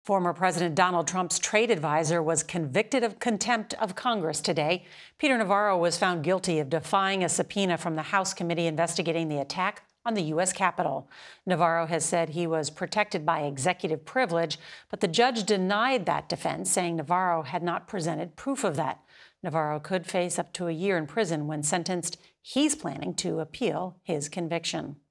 Former President Donald Trump's trade advisor was convicted of contempt of Congress today. Peter Navarro was found guilty of defying a subpoena from the House committee investigating the attack on the U.S. Capitol. Navarro has said he was protected by executive privilege, but the judge denied that defense, saying Navarro had not presented proof of that. Navarro could face up to a year in prison when sentenced. He's planning to appeal his conviction.